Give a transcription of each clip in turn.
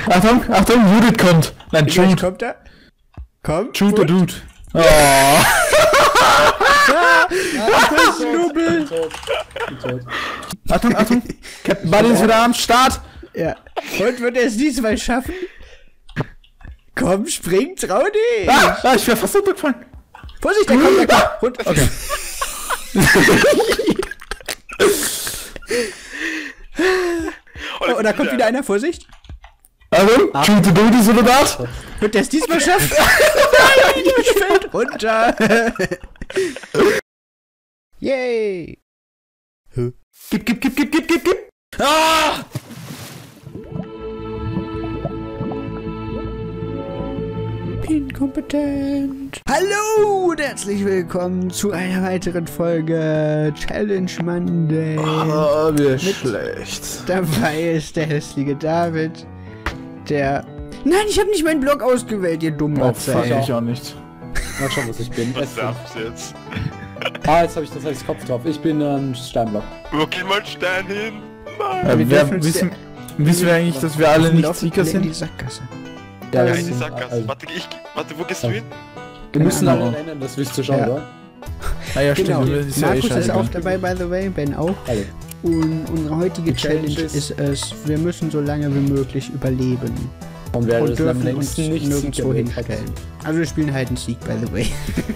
Achtung, Achtung, Judith kommt. Nein, Jude. Kommt er? Komm. Jude, Dude. Oh. Schnubbel. Achtung, Achtung. Captain Buddy ist wieder am Start. Ja. Und wird er es diesmal schaffen? Komm, spring, trau dich. Ich wäre fast runtergefallen. Vorsicht, der kommt, runter. Okay. Oh, da kommt wieder einer, Vorsicht. Achtung, Jude, Dude ist wieder da. Wird der es diesmal schaffen? Nein, ich fällt runter. Yay. Gib. Ah! Inkompetent. Hallo und herzlich willkommen zu einer weiteren Folge Challenge Monday. Oh, wie schlecht. Dabei ist der hässliche David, der... Nein, ich habe nicht meinen Block ausgewählt, ihr dummer Oh, fuck, ich auch nicht. Mal schauen, was ich bin. Was darf's jetzt? Jetzt habe ich das als Kopf drauf. Ich bin ein Steinblock. Wo geht mal Stein hin? Nein! Wissen wir eigentlich, dass wir alle nicht Sieger in die sind? Sackgasse. Ja, Ja, das in die ist- Sackgasse. also- Warte, wo gehst du hin? Wir müssen Ahnung. alle rennen, das willst du schon, Ja. oder? Ah ja, Genau, stimmt. ist ja eh Markus ist scheißegal. auch dabei, by the way, Ben auch. Alle. Und unsere heutige Die Challenge Challenge ist es, wir müssen so lange wie möglich überleben. Und wer Und das am dürfen uns längsten nicht nirgendwo Sieger hat. hinstellen. Also wir spielen halt einen Sieg, by the way.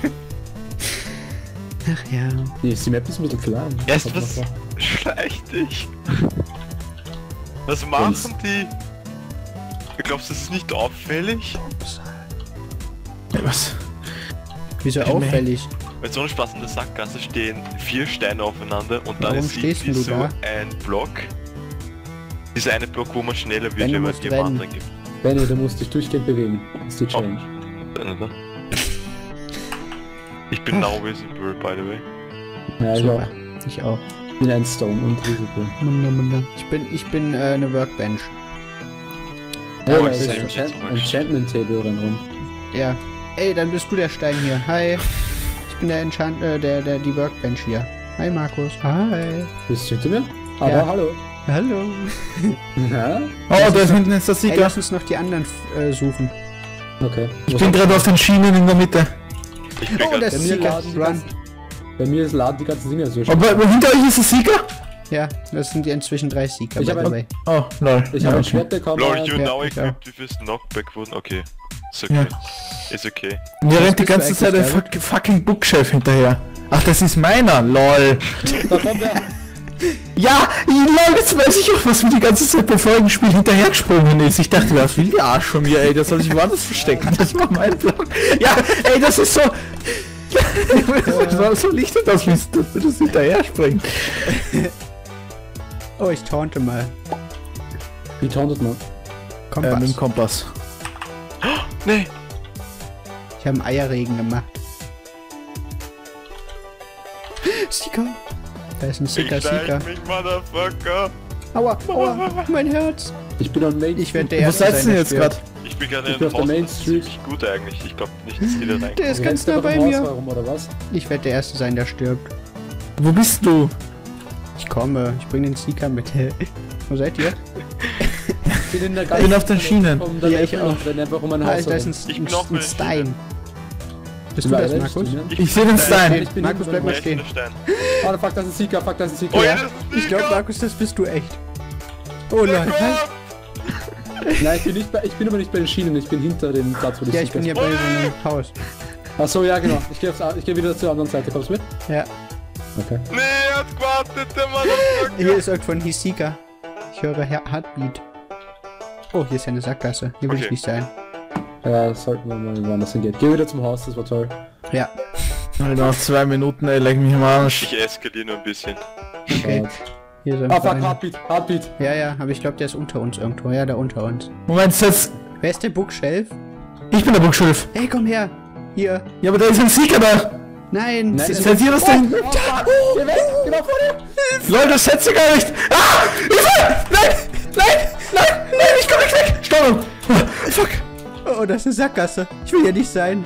Ach ja. Nee, die Map ist ein bisschen klein. Erst was? Schleich dich! Was machen die? Du glaubst, das ist nicht auffällig? Was? Wieso Ich mein- auffällig? Bei so einem Spaß in der Sackgasse stehen 4 Steine aufeinander und dann Warum ist stehst irgendwie du so da? ein Block. Dieser eine Block, wo man schneller wird, Ben, du wenn man musst die rennen. anderen gibt. Benny, du musst dich durchgehend bewegen. Das ist die Challenge. Ich bin now visible, by the way. Ja, ich Super. auch. Ich auch. Ich bin ein Stone und Risiko. Ich bin eine Workbench. Ja, Oh, da ich ist sehe ein mich jetzt Enchantment Table drin rum. Ja. Ey, dann bist du der Stein hier. Hi. Ich bin der die Workbench hier. Hi Markus. Hi. Bist du hinter mir? Aber Ja. hallo. Hallo. Ja? Oh, da hinten ist der Ey, Sieger. lass uns noch die anderen suchen. Okay. Ich bin gerade auf den Schienen in der Mitte. Ich bin Oh, grad- das Bei ist mir Sieger. laden die Run. ganzen, bei mir laden die ganzen Dinger so schnell. Aber hinter euch ist der Sieger? Ja, das sind inzwischen 3 Sieger, Ich by hab the ein- way. Oh, lol. Ich Ja, habe ein okay. Schwert bekommen. Lol, you Ja, now ich equipped with this knockback wurden. Okay. Ist okay. Ja. Ist okay. Mir rennt die bist du ganze Zeit ein eigentlich, fucking Bookshelf hinterher. Ach, das ist meiner, lol. Da kommt er. Ja, lol, jetzt weiß ich auch, was mir die ganze Zeit beim vorigen Spiel hinterhergesprungen ist. Ich dachte, was will der Arsch von mir, ey, das soll sich woanders verstecken. Das war mein Block. Ja, ey, das ist so... so liegt das, dass das hinterher springt. Oh, ich taunte mal. Wie tauntet man? Kompass. Mit dem Kompass. Nee. Ich habe einen Eierregen gemacht. Sieger. Da ist ein Sieger. mich, Motherfucker. Aua, mein Herz. Ich bin on Main Ich werde der Wo Erste seid sein, ihr der jetzt stirbt. gerade? Ich bin gerade Ich in bin der auf der Main Das ist Street. ziemlich gut eigentlich. Ich glaube nicht, dass die da rein. Der ist ganz Rennst du nah einfach bei im Haus mir. herum, oder was? Ich werde der Erste sein, der stirbt. Wo bist du? Ich komme. Ich bringe den Sieger mit. Wo seid ihr? Ich bin in der Ich bin auf den Schienen. Um der Ja, ich Level auch. und renn einfach um ein Ah, Haus da ist herum. Ich bin auch ein mit Stein. Bist du Überall das, Markus? Stehen, Ich sehe den Stein. Ich bin Markus, bleib mal Wer ist denn stehen. der Stein? ja? Oh, fuck, das ist ein Sieger, fuck, das ist ein Sieger. Oh ja, Ja. das ist ein Ich glaube, Sieger. Markus, das bist du echt. Oh nein. Nein, ich bin aber nicht bei den Schienen, ich bin hinter dem Platz, wo die Ja, ich bin hier Sieger bei so einem Haus. Achso, ja, genau. Ich geh wieder zur anderen Seite. Kommst du mit? Ja. Okay. Nee, er hat gewartet, der Motherfucker. Hier ist irgendwo ein Hisika. Ich höre Heartbeat. Oh, hier ist ja eine Sackgasse. Hier will Okay. ich nicht sein. Ja, sollten wir mal woanders hingehen. Geh wieder zum Haus, das war toll. Ja. Alter, noch 2 Minuten, ey, leck mich am Arsch. Ich eskaliere nur ein bisschen. Okay. Ja. Hier so Ah, fuck, ein Heartbeat. Ja, aber ich glaube, der ist unter uns irgendwo. Ja, da unter uns. Moment, jetzt. Wer ist der Bookshelf? Ich bin der Bookshelf. Hey, komm her. Hier. Ja, aber da ist ein Sieger da. Nein. Nein, Seid ihr das da hinten? Geh weg, genau vor dir! Leute, das setzt ihr gar nicht. Ah! Hilfe! Nein, ich komm nicht weg. Steuerung. Oh, fuck. Oh, das ist eine Sackgasse. Ich will hier nicht sein.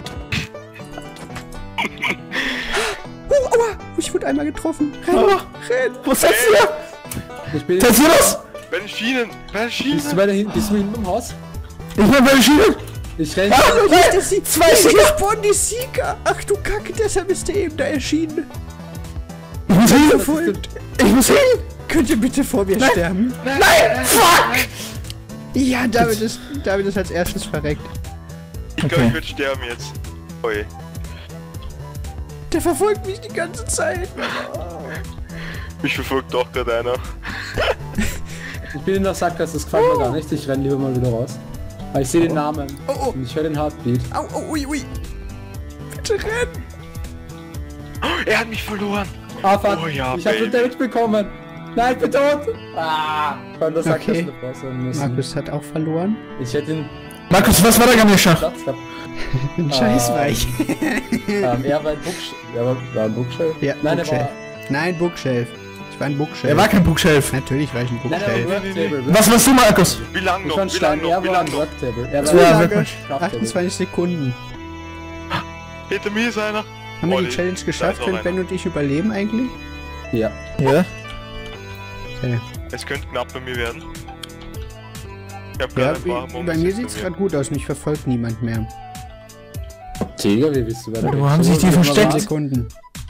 Aua. Ich wurde einmal getroffen. Renn. Ah, wo setzt ihr? Ich bin... Seid ihr das? Bei den Schienen, bei den Schienen. Bist du hinten im Haus? Ich bin bei der Schiene! Ich renne. Zwei Sieger! spawnen die Sieger! Ach du Kacke, deshalb ist der eben da erschienen. Ich muss hin! Verfolgt. Ich muss hin! Könnt ihr bitte vor mir sterben? Nein! Fuck! Ja, David ist als erstes verreckt. Ich glaube, ich würde sterben jetzt. Oi. Der verfolgt mich die ganze Zeit. Mich verfolgt doch gerade einer. Ich bin in der Sackgasse, das gefällt mir gar nicht. Ich renne lieber mal wieder raus. Aber ich sehe den Namen. Oh. Und ich höre den Heartbeat. Au, ui. Bitte rennen. Er hat mich verloren. Ah, fuck. Oh ja, ich habe Baby. Damage bekommen. Nein, ich bin tot. Ah. Von der Sackgasse Okay. davor sein müssen. Markus hat auch verloren. Ich hätte ihn Markus, was war der Ganesha? Platz gehabt. Ein Scheißweich. Er war ein Bookshelf. War ein Bookshelf? Ja, Nein, Bookshelf. Nein, Bookshelf. Ich war ein Bookshelf. Er war kein Bookshelf. Natürlich war ich ein Nein, er Bookshelf. war ein Worktable. Was warst du, Markus? Wie lang Ich war ein noch? Wie Stein, lang noch? er Wie war lang ein noch? Worktable. Er Zu war Ja, ein lange. Craftable. 28 Sekunden. Hinter mir ist einer. Haben wir Oh, die Challenge da geschafft? ist auch Können einer. Ben und ich überleben eigentlich? Ja. Ja. Okay. Es könnte knapp bei mir werden. Ich hab Ja, gerade ein paar bei Moments mir hinter sieht's gerade gut aus. Mich verfolgt niemand mehr. Tiger, wie bist du bei der Wo haben sich die So, versteckt? Sekunden.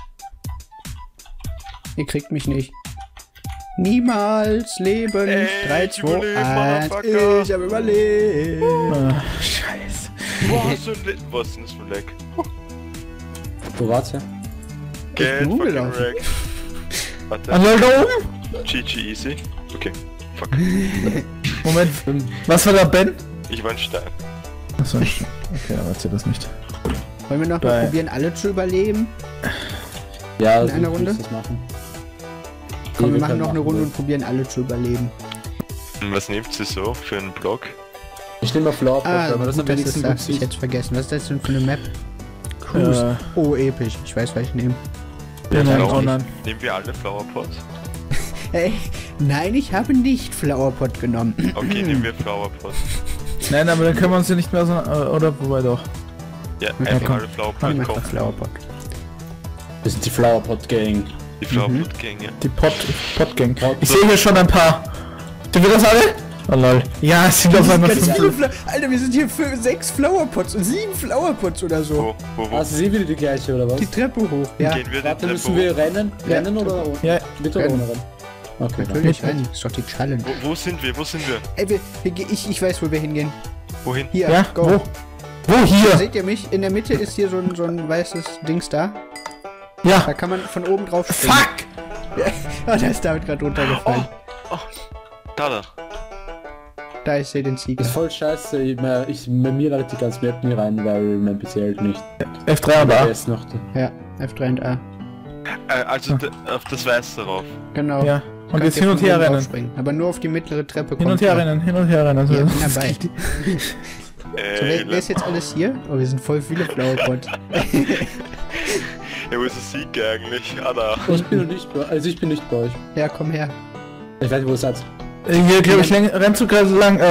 Ihr kriegt mich nicht. Niemals leben. Ey, 3, ich 2, überlebe, 1. Motherfucker. Ich hab überlebt. Ah, Scheiße. Boah, so ein was ist denn das für ein Leck? Wo war's ja? Get bin fucking rumgelaufen. wrecked. Warte. An da oben? GG easy. Okay. Fuck. Moment. Was war da, Ben? Ich war ein Stein. Achso. Okay, aber erzähl das nicht. Wollen wir noch mal Bei- probieren, alle zu überleben? Ja, In einer so Runde? willst du das machen. Komm, wir wir machen können noch eine machen, Runde ja. und probieren alle zu überleben. Was nehmt ihr so für einen Block? Ich nehme mal Flower Pot, Ah, weil man das am gut, dass du wenigsten sagst. gut Ich hätte sieht. es vergessen. Was ist das denn für eine Map? Cruise. Oh, episch. Ich weiß, was ich nehme. Ja, nein, auch oh nicht. nein. Nehmen wir alle Flowerpots? Ey, nein, ich habe nicht Flowerpot genommen. Okay, nehmen wir Flowerpots. Nein, aber dann können wir uns ja nicht mehr so... Oder wobei doch. Ja, Okay, einfach komm. alle Ich Flowerpots mach das kaufen. Flowerpot. Wir sind die Flower Pot Gang. Die Flowerpot-Gänge. Die Pot-Gang. Ich sehe hier schon ein paar. Sind wir das alle? Oh lol. Ja, es sind auf einmal 5. Alter, wir sind hier für 6 Flowerpots und 7 Flowerpots oder so. Wo? Also sind wieder die gleiche, oder was? Die Treppe hoch. Ja, Gehen wir die Warte, Treppe müssen wir hoch? rennen? Ja. Rennen oder Ja, mit oder Rennen. ohne Rennen? Okay, natürlich rennen. Ist doch die Challenge. Wo sind wir? Wo sind wir? Ey, ich weiß, wo wir hingehen. Wohin? Hier, ja, go. Wo hier? Seht ihr mich? In der Mitte ist hier so ein weißes Dings da. Da Ja. kann man von oben drauf springen. Fuck! Ja, oh, da ist David gerade runtergefallen. Da. Da, ich sehe den Sieger. Ist voll scheiße, bei mir leitet die ganze Map nie rein, weil mein PC halt nicht. F3 und Der A. ist noch da. Ja, F3 und A. Also auf das Weiße drauf. Genau. Ja. Und Könnt jetzt ihr hin und von her oben rennen. draufspringen. Aber nur auf die mittlere Treppe Hin und her rennen, hin und her rennen. Also, Ja, bin dabei. So, Ey, wer ist jetzt alles hier? Oh, wir sind voll viele Flowerpots. ja, wo ist das Sieg eigentlich? Ah, da. Ich bin noch nicht bei euch. Ja, komm her. Ich weiß nicht, wo ihr seid. Hier, glaube ich, rennst du gerade so lang.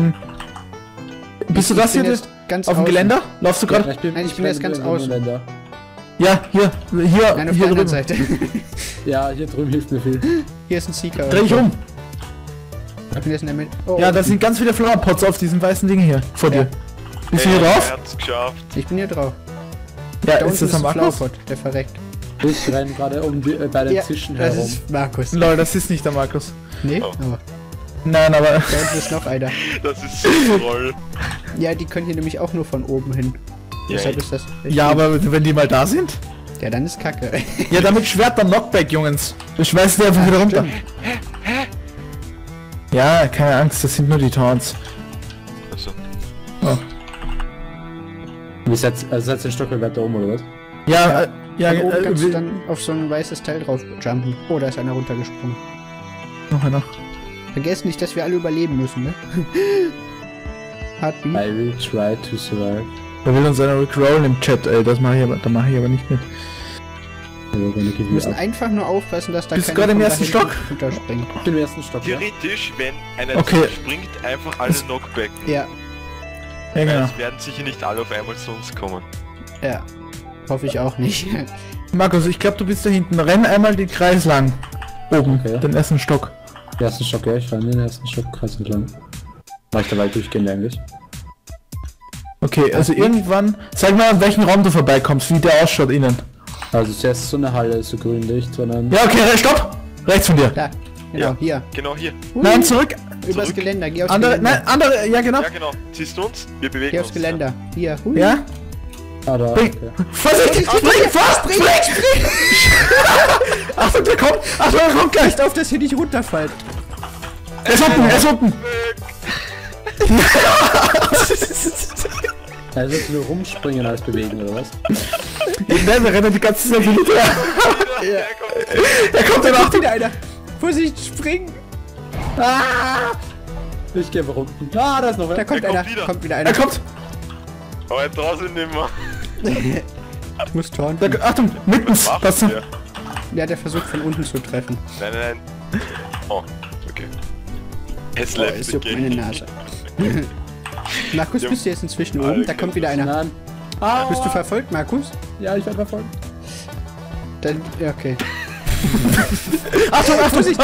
Bist du das bin hier jetzt ganz auf dem außen. Geländer? Laufst du gerade? Nein, ich bin jetzt ganz außen. Ja, hier, Nein, auf hier der anderen drüben. Seite. Ja, hier drüben hilft mir viel. Hier ist ein Seeker. Dreh dich um. Ich bin jetzt in der Mitte. Oh, Ja, da sind ganz viele Flowerpots auf diesem weißen Ding hier vor Ja. dir. Bist du hier drauf? Er hat's geschafft. ich bin hier drauf. Ja, Da ist unten das am ein Markus? Flowerpot, der verreckt. Ich renne gerade bei den Ja, Tischen das herum. ist Markus. Lol, das ist nicht der Markus. Nee, Oh. aber Nein, aber... da unten ist noch einer. Das ist so ein Troll. Ja, die können hier nämlich auch nur von oben hin. Ja, Deshalb ist das... Ja, aber wenn die mal da sind? Ja, dann ist Kacke. Ja, damit Schwert dann Knockback, Jungens. Wir schmeißen die einfach wieder runter. stimmt. Ja, keine Angst, das sind nur die Taunts. Also, Wie seid ihr ein Stockwerk weiter oben, oder was? Ja, ja, Von oben kannst du will- dann auf so ein weißes Teil drauf jumpen. Oh, da ist einer runtergesprungen. noch einer. Vergesst nicht, dass wir alle überleben müssen, ne? Heartbeat. I will try to survive. Da will uns einer recrollen im Chat, ey, da mache ich aber nicht mit. Wir müssen einfach nur aufpassen, dass da Bist du keiner gerade im von ersten da hinten Stock? runterspringt. Ich bin im ersten Stock, ja? theoretisch, wenn einer Okay. springt, einfach alle Knockbacken. Ja, Ja, genau. Es werden sicher nicht alle auf einmal zu uns kommen. ja. Hoffe ich auch nicht. Markus, ich glaube, du bist da hinten. Renn einmal den Kreis lang. Oben, Okay. den ersten Stock. Ersten Stock, ja, ich renne in den ersten Stock kreuz entlang. War ich dabei durchgehend eigentlich? Okay, also irgendwann... Sag mal, an welchen Raum du vorbeikommst, wie der ausschaut innen. Also es ist erst so eine Halle, so grünlich, sondern... Ja, okay, stopp! Rechts von dir. Da, genau, Ja. hier. Genau hier. Nein, zurück! Übers Zurück. Geländer, geh aufs Andere, Geländer. nein, andere, ja genau. Ja, genau. Siehst du uns? Wir bewegen Geh uns. aufs Geländer. Hier, hui. Ja? Ah, da, Spring! okay. Vorsicht! Spring! Fast! Spring! Achtung, der kommt! Achtung, der kommt gleich! Passt auf, dass ihr nicht runterfallt. Er ist unten! Er ist unten! Also willst du nur rumspringen als bewegen, oder was? Nein, wir rennen die ganze Zeit hinterher. Ja. Er kommt Da danach! kommt wieder einer. Vorsicht, springen. Ich geh einfach unten. Ah, da ist noch Da wer. kommt Er kommt einer. wieder. Kommt wieder Er einer. kommt! Aber er draußen nicht mehr. Ich muss taunten. Da, Achtung! Mittens! Was Das, macht der? Ja, der versucht von unten zu treffen. Nein, nein, nein. Oh, okay. Es Oh, läuft es juckt meine Nase. Markus, bist du jetzt inzwischen oben? Da kommt wieder einer. Nein. Ah, Bist du verfolgt, Markus? ja, ich werde verfolgt. Dann, ja, okay. Achtung, Achtung! Vorsicht!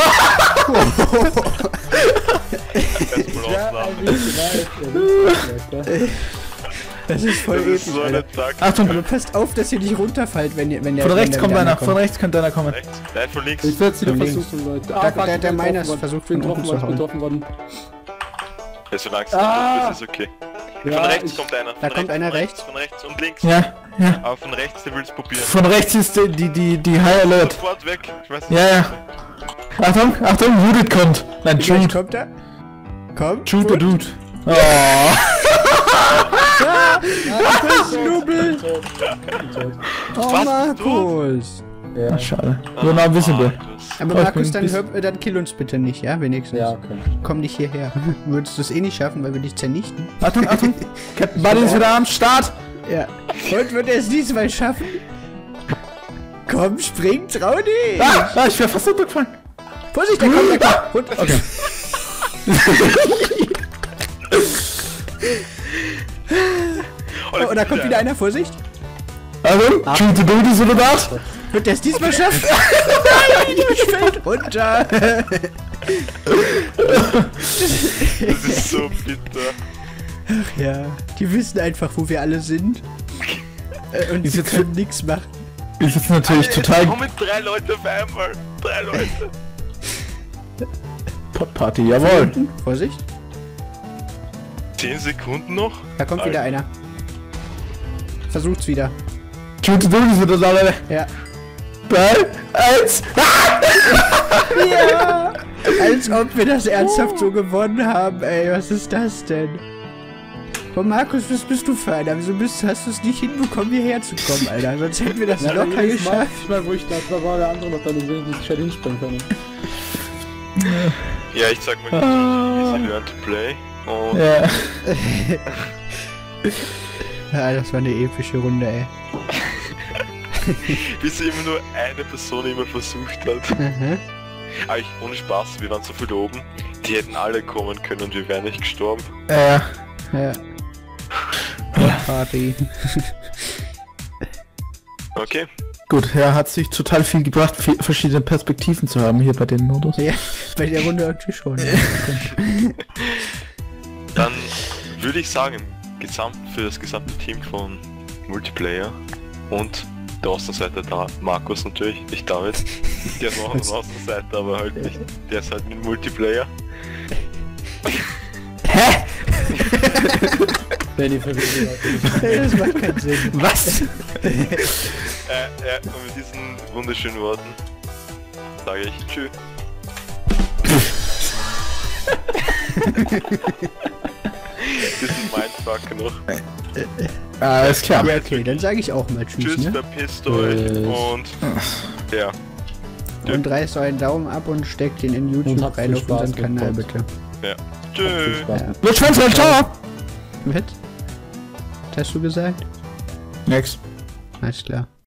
Das ist voll Das episch, ist so Alter. eine Tag. Achtung! Aber passt auf, dass ihr nicht runterfallt, wenn der... Von wenn rechts der kommt wieder einer, ankommt. von rechts könnte einer kommen. Rechts? Nein, von links. Ich werde es wieder Von links. versuchen, Leute. Der- fuck, der ich bin Miner getroffen worden. versucht, bin von unten getroffen zu worden, hauen. getroffen worden. Ja, solange es nicht Ah! ist, ist okay. Ja, Von rechts ich- kommt einer. Da Von kommt einer rechts. Von rechts und links. Ja, ja. Aber von rechts, der will es probieren. Von rechts ist die High Alert. Sofort weg. Ich weiß nicht. Ja, ja. Achtung, Achtung, Judith kommt. Nein, Gleich Jude. kommt er. Kommt. Jude oder Dude. Oh. Schnubbel. Oh, Was? Markus. Ja, Schade. Nur noch Invisible. Markus. Aber Oh, ich Markus, bin dann kill uns bitte nicht, ja? Wenigstens. ja, okay. Komm nicht hierher. Würdest du es eh nicht schaffen, weil wir dich zernichten? Achtung, Achtung. Captain Buddy ist wieder am Start. Ja. Und wird er es diesmal schaffen? Komm, spring, trau dich! Ah, ich wäre fast runtergefallen. Vorsicht, der kommt, der kommt. Runter. Okay. Oh, da kommt wieder einer, Vorsicht. Achtung, Jude Dude ist wieder da. Wird der es diesmal schaffen? Nein, ich fällt runter. Das ist so bitter. Ja, die wissen einfach, wo wir alle sind. Und Ist sie jetzt- können nichts machen. Ist jetzt natürlich Es total kommen 3 Leute auf einmal. 3 Leute. Potparty, jawohl. Vorsicht, 10 Sekunden noch? da kommt wieder einer. Versucht's wieder. Jude Dude ist wieder da, Leute. Ja. 3, 1. Ja! Als ob wir das ernsthaft so gewonnen haben, ey. Was ist das denn? Oh, Markus, was bist du für einer? Wieso hast du es nicht hinbekommen, hierher zu kommen, Alter? Sonst hätten wir das locker geschafft. Ich meine, wo ich da war, der andere noch da, den will ich nicht schnell hinspringen können. Ja, ich sag mal, easy learn to play. Und Ja. Ja, das war eine epische Runde, ey. bis immer nur eine Person immer versucht hat. Mhm. Aber ohne Spaß, wir waren so viel oben. Die hätten alle kommen können und wir wären nicht gestorben. Ja. Ja. Party. Okay. Gut, ja, hat sich total viel gebracht, verschiedene Perspektiven zu haben hier bei den Modus. Ja, bei der Runde natürlich schon. Dann würde ich sagen, für das gesamte Team von Multiplayer und der Außenseiter da, Markus natürlich, nicht David. Der ist auch ein Außenseiter, aber halt nicht. Der ist halt mit Multiplayer. Hä? Wenn die verwirrt Das macht keinen Sinn. Was? Und mit diesen wunderschönen Worten sage ich Tschüss. Das ist mein Fuck noch. Alles klar. Ja, okay, dann sage ich auch mal Tschüss, Tschüss, ne? verpisst euch und ja. Und reißt euren Daumen ab und steckt den in Und YouTube habt rein viel auf unseren Spaß Kanal, mit bitte. Ja. Tschüss. Spaß. Ja. Lutsch Schwänzchen, ciao! Was hast du gesagt? Nix. Alles klar.